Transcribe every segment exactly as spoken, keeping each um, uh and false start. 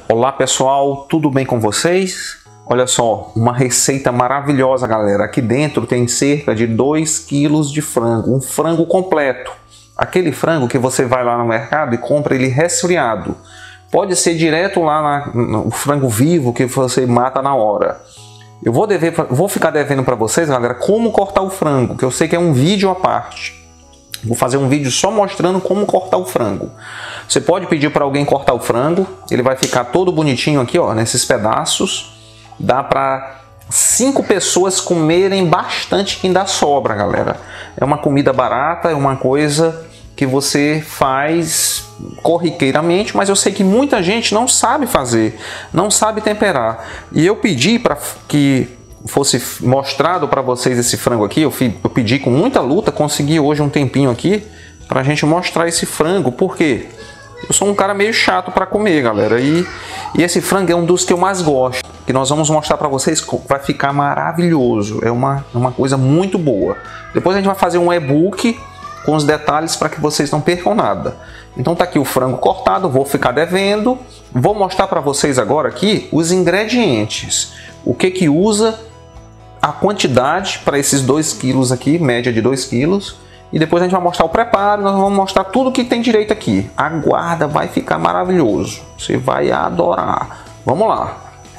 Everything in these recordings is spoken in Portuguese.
Olá pessoal, tudo bem com vocês? Olha só, uma receita maravilhosa, galera. Aqui dentro tem cerca de dois quilos de frango, um frango completo. Aquele frango que você vai lá no mercado e compra ele resfriado. Pode ser direto lá na, no frango vivo que você mata na hora. Eu vou, dever, vou ficar devendo para vocês, galera, como cortar o frango, que eu sei que é um vídeo à parte. Vou fazer um vídeo só mostrando como cortar o frango. Você pode pedir para alguém cortar o frango, ele vai ficar todo bonitinho aqui, ó, nesses pedaços. Dá para cinco pessoas comerem bastante, que ainda sobra, galera. É uma comida barata, é uma coisa que você faz corriqueiramente, mas eu sei que muita gente não sabe fazer, não sabe temperar. E eu pedi para que fosse mostrado para vocês esse frango aqui, eu, eu pedi com muita luta, consegui hoje um tempinho aqui para a gente mostrar esse frango, porque eu sou um cara meio chato para comer, galera, e, e esse frango é um dos que eu mais gosto, que nós vamos mostrar para vocês, vai ficar maravilhoso, é uma, uma coisa muito boa. Depois a gente vai fazer um e-book com os detalhes para que vocês não percam nada. Então tá aqui o frango cortado, vou ficar devendo, vou mostrar para vocês agora aqui os ingredientes, o que que usa, a quantidade para esses dois quilos aqui, média de dois quilos, e depois a gente vai mostrar o preparo, nós vamos mostrar tudo que tem direito aqui. Aguarda, vai ficar maravilhoso, você vai adorar. Vamos lá.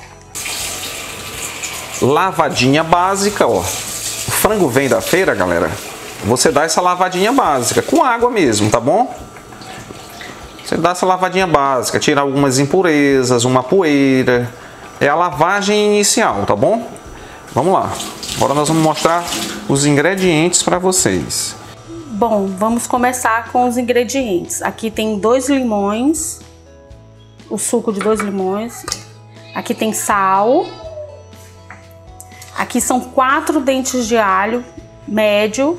Lavadinha básica, ó. O frango vem da feira, galera, você dá essa lavadinha básica, com água mesmo, tá bom? Você dá essa lavadinha básica, tira algumas impurezas, uma poeira. É a lavagem inicial, tá bom? Vamos lá. Agora nós vamos mostrar os ingredientes para vocês. Bom, vamos começar com os ingredientes. Aqui tem dois limões, o suco de dois limões. Aqui tem sal. Aqui são quatro dentes de alho médio,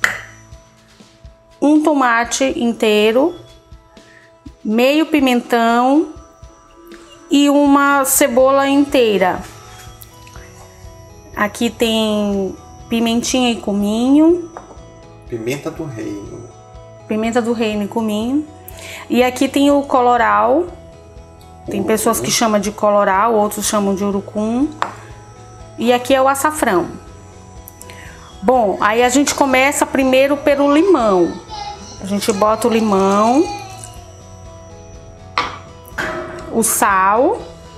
um tomate inteiro, meio pimentão e uma cebola inteira. Aqui tem pimentinha e cominho. Pimenta do reino. Pimenta do reino e cominho. E aqui tem o coloral. Tem uhum. pessoas que chamam de coloral, outros chamam de urucum. E aqui é o açafrão. Bom, aí a gente começa primeiro pelo limão. A gente bota o limão, o sal,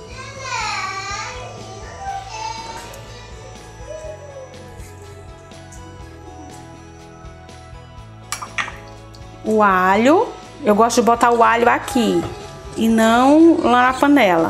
o alho. Eu gosto de botar o alho aqui e não lá na panela.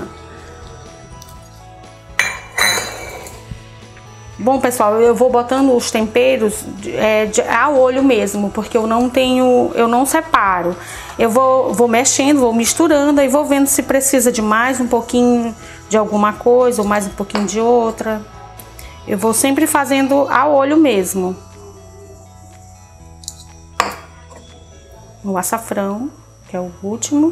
Bom, pessoal, eu vou botando os temperos é, de, a olho mesmo, porque eu não tenho, eu não separo. Eu vou, vou mexendo, vou misturando e vou vendo se precisa de mais um pouquinho de alguma coisa ou mais um pouquinho de outra. Eu vou sempre fazendo a olho mesmo. O açafrão, que é o último.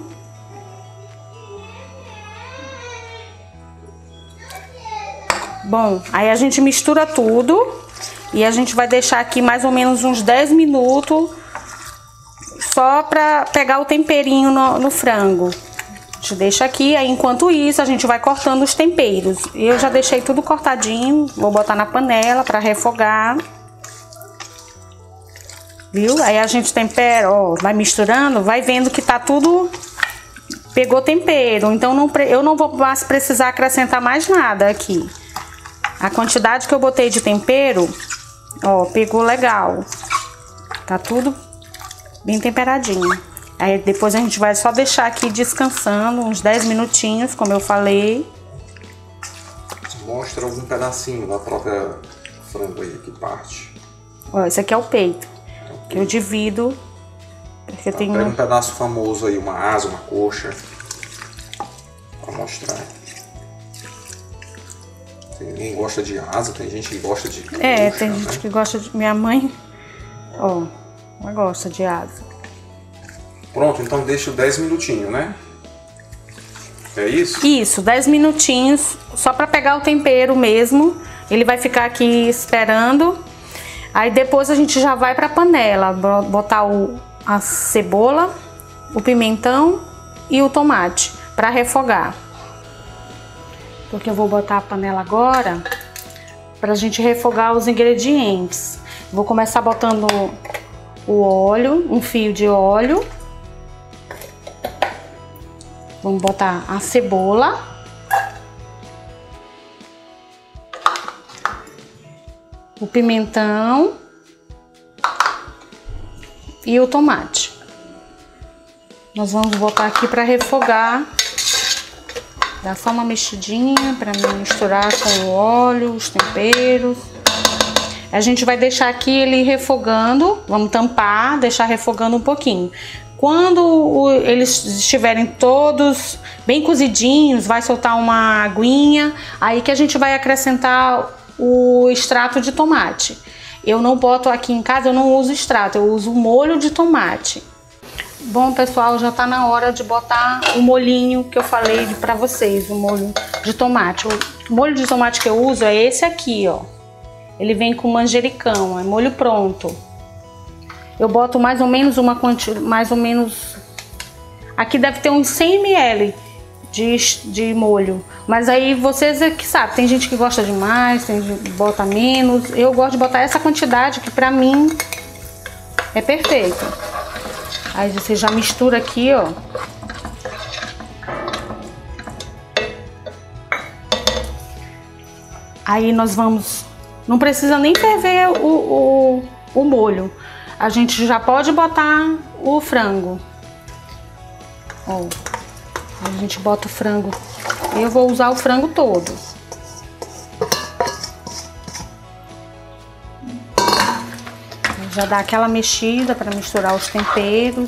Bom, aí a gente mistura tudo e a gente vai deixar aqui mais ou menos uns dez minutos só para pegar o temperinho no, no frango. A gente deixa aqui, aí enquanto isso a gente vai cortando os temperos. Eu já deixei tudo cortadinho, vou botar na panela para refogar. Viu? Aí a gente tempera, ó, vai misturando, vai vendo que tá tudo, pegou tempero. Então não, eu não vou mais precisar acrescentar mais nada aqui. A quantidade que eu botei de tempero, ó, pegou legal. Tá tudo bem temperadinho. Aí depois a gente vai só deixar aqui descansando uns dez minutinhos, como eu falei. Mostra algum pedacinho da própria frango aí, que parte. Ó, esse aqui é o peito. Que eu divido, porque eu tenho... Pega um pedaço famoso aí, uma asa, uma coxa, pra mostrar. Tem ninguém gosta de asa, tem gente que gosta de coxa, É, tem né? gente que gosta de... Minha mãe, ó, ela gosta de asa. Pronto, então deixa dez minutinhos, né? É isso? Isso, dez minutinhos, só pra pegar o tempero mesmo. Ele vai ficar aqui esperando. Aí depois a gente já vai pra panela, botar o, a cebola, o pimentão e o tomate para refogar. porque eu vou botar a panela agora pra gente refogar os ingredientes. Vou começar botando o óleo, um fio de óleo. Vamos botar a cebola. O pimentão. E o tomate. Nós vamos botar aqui para refogar. Dá só uma mexidinha para misturar com o óleo, os temperos. A gente vai deixar aqui ele refogando. Vamos tampar, deixar refogando um pouquinho. Quando o, eles estiverem todos bem cozidinhos, vai soltar uma aguinha. Aí que a gente vai acrescentar o extrato de tomate. Eu não boto aqui em casa, eu não uso extrato, eu uso molho de tomate. Bom, pessoal, já tá na hora de botar o molhinho que eu falei pra vocês, o molho de tomate. O molho de tomate que eu uso é esse aqui, ó. Ele vem com manjericão, é molho pronto. Eu boto mais ou menos uma quantidade, mais ou menos... Aqui deve ter uns cem mililitros de, de molho. Mas aí vocês é que sabem, tem gente que gosta de mais, tem gente que bota menos. Eu gosto de botar essa quantidade que pra mim é perfeito. Aí você já mistura aqui, ó. Aí nós vamos... Não precisa nem ferver o, o, o molho. A gente já pode botar o frango. Ó. A gente bota o frango. Eu vou usar o frango todo. Já dá aquela mexida para misturar os temperos.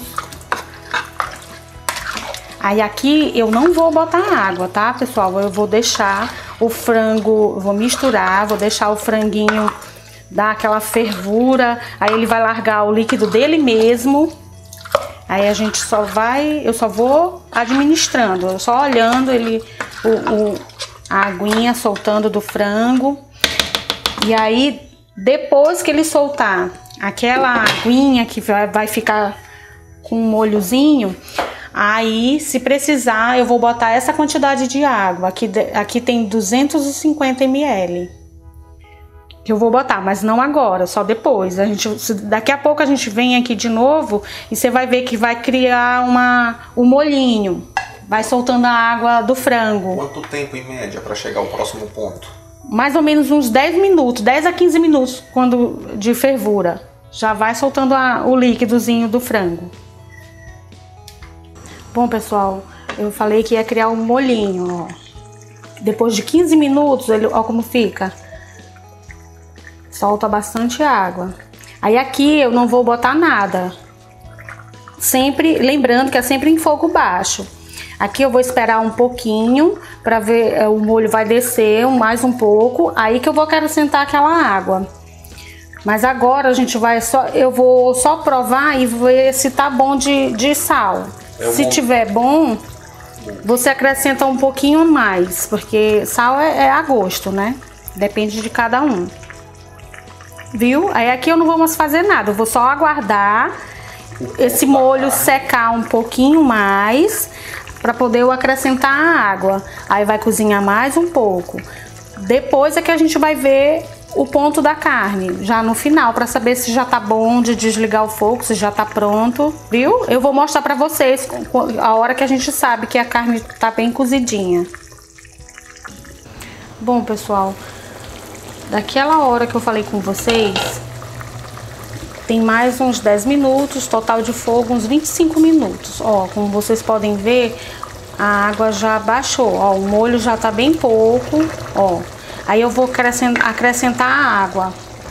Aí aqui eu não vou botar água, tá, pessoal? Eu vou deixar o frango, vou misturar, vou deixar o franguinho dar aquela fervura. Aí ele vai largar o líquido dele mesmo. Aí a gente só vai, eu só vou administrando, só olhando ele, o, o, a aguinha soltando do frango. E aí, depois que ele soltar aquela aguinha que vai, vai ficar com um molhozinho, aí, se precisar, eu vou botar essa quantidade de água. Aqui, aqui tem duzentos e cinquenta mililitros. Que eu vou botar, mas não agora, só depois. A gente, daqui a pouco a gente vem aqui de novo e você vai ver que vai criar uma, um molhinho. Vai soltando a água do frango. Quanto tempo em média para chegar ao próximo ponto? Mais ou menos uns dez minutos, dez a quinze minutos quando, de fervura. Já vai soltando a, o líquidozinho do frango. Bom, pessoal, eu falei que ia criar um molhinho, ó. Depois de quinze minutos, ele, ó como fica. Solta bastante água. Aí aqui eu não vou botar nada. Sempre, lembrando que é sempre em fogo baixo. Aqui eu vou esperar um pouquinho para ver, o molho vai descer mais um pouco. Aí que eu vou acrescentar aquela água. Mas agora a gente vai só, eu vou só provar e ver se tá bom de, de sal. É se tiver bom, você acrescenta um pouquinho mais, porque sal é, é a gosto, né? Depende de cada um. Viu? Aí aqui eu não vou mais fazer nada, eu vou só aguardar esse molho secar um pouquinho mais para poder eu acrescentar a água. Aí vai cozinhar mais um pouco. Depois é que a gente vai ver o ponto da carne, já no final, para saber se já tá bom de desligar o fogo, se já tá pronto, viu? Eu vou mostrar para vocês a hora que a gente sabe que a carne tá bem cozidinha. Bom, pessoal, daquela hora que eu falei com vocês, tem mais uns dez minutos, total de fogo uns vinte e cinco minutos. Ó, como vocês podem ver, a água já baixou, ó, o molho já tá bem pouco, ó. Aí eu vou acrescentar a água.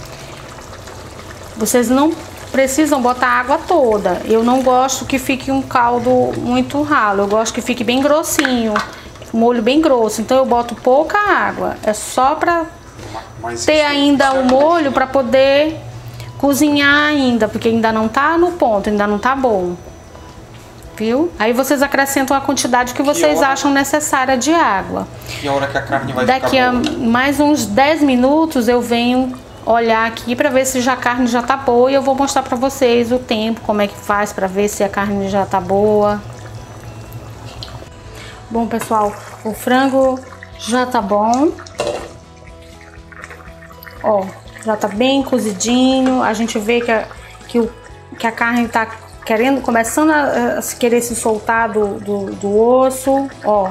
Vocês não precisam botar a água toda. Eu não gosto que fique um caldo muito ralo, eu gosto que fique bem grossinho, molho bem grosso. Então eu boto pouca água, é só pra Mas ter ainda o molho para poder cozinhar ainda, porque ainda não tá no ponto, ainda não tá bom. Viu? Aí vocês acrescentam a quantidade que vocês que acham necessária de água. E a hora que a carne vai Daqui ficar a boa? mais uns dez minutos eu venho olhar aqui para ver se já a carne já tá boa e eu vou mostrar para vocês o tempo, como é que faz para ver se a carne já tá boa. Bom, pessoal, o frango Já tá bom. Ó, já tá bem cozidinho. A gente vê que a, que o, que a carne tá querendo, começando a, a querer se soltar do, do, do osso. Ó,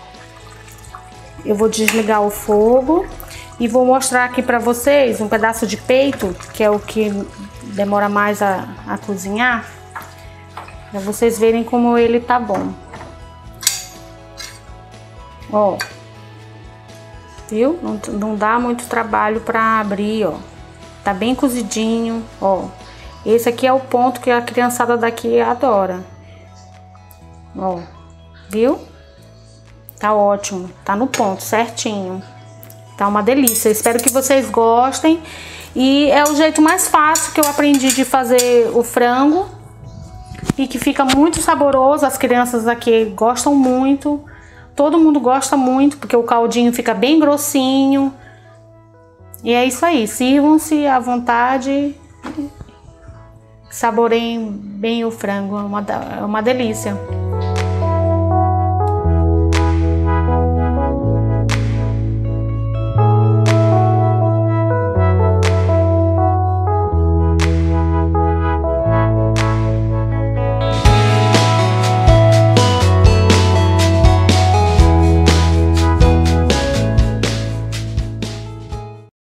eu vou desligar o fogo e vou mostrar aqui pra vocês um pedaço de peito, que é o que demora mais a, a cozinhar, pra vocês verem como ele tá bom. Ó, viu? Não, não dá muito trabalho pra abrir, ó. Tá bem cozidinho, ó. Esse aqui é o ponto que a criançada daqui adora. Ó, viu? Tá ótimo, tá no ponto, certinho. Tá uma delícia, espero que vocês gostem. E é o jeito mais fácil que eu aprendi de fazer o frango. E que fica muito saboroso, as crianças aqui gostam muito. Todo mundo gosta muito, porque o caldinho fica bem grossinho. E é isso aí, sirvam-se à vontade. Saboreiem bem o frango, é uma, é uma delícia.